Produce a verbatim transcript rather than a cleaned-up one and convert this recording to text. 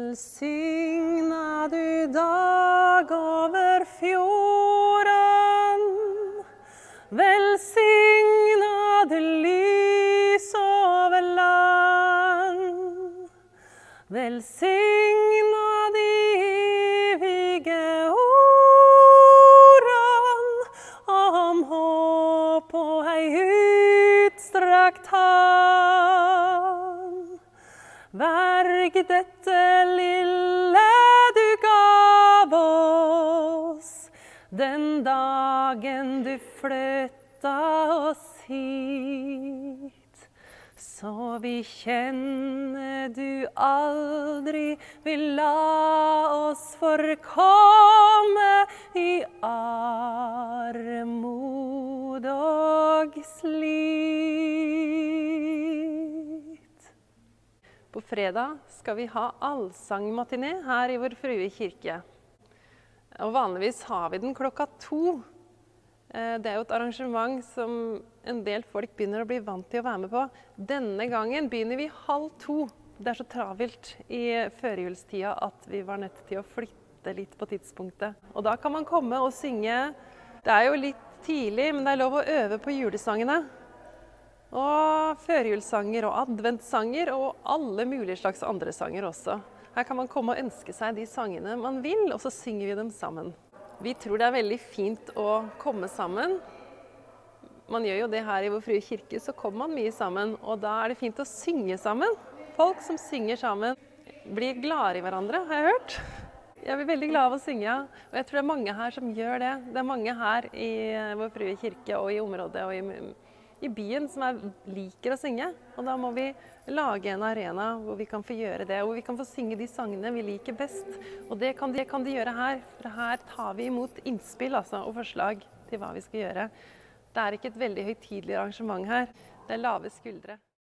Velsigna du dag over fjorden, velsigna du lys over land, velsigna de evige ordene om håp og ei utstrakt hand. Verg dette lille du gav oss, den dagen du flytta oss hit. Så vi kjenner du aldri vil la oss forkomme i armod og slit. På fredag skal vi ha allsangmatiné her i Vår Frue kirke. Og vanligvis har vi den klokka to. Det er jo et arrangement som en del folk begynner å bli vant til å være med på. Denne gangen begynner vi halv to. Det er så travelt i førjulstida at vi var nødt til å flytte litt på tidspunktet. Og da kan man komme og synge. Det er jo litt tidlig, men det er lov å øve på julesangene. Og førjulssanger og adventsanger og alle mulige slags andre sanger også. Her kan man komme og ønske seg de sangene man vil, og så synger vi dem sammen. Vi tror det er veldig fint å komme sammen. Man gjør jo det her i Vår Frue kirke, så kommer man mye sammen. Og da er det fint å synge sammen. Folk som synger sammen blir glade i hverandre, har jeg hørt. Jeg blir veldig glad av å synge, og jeg tror det er mange her som gjør det. Det er mange her i Vår Frue kirke og i området og i, i byen som er, liker å synge. Og da må vi lage en arena hvor vi kan få gjøre det, hvor vi kan få synge de sangene vi liker best. Og det kan de, kan de gjøre her, for her tar vi imot innspill altså, og forslag til hva vi skal gjøre. Det er ikke et veldig høytidelig arrangement her, det er lave skuldre.